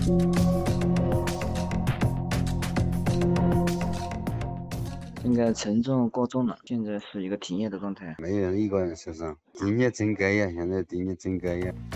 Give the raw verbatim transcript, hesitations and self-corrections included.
应该承重过重了，现在是一个停业的状态。 没有一个人受伤。停业整改呀，现在停业整改呀。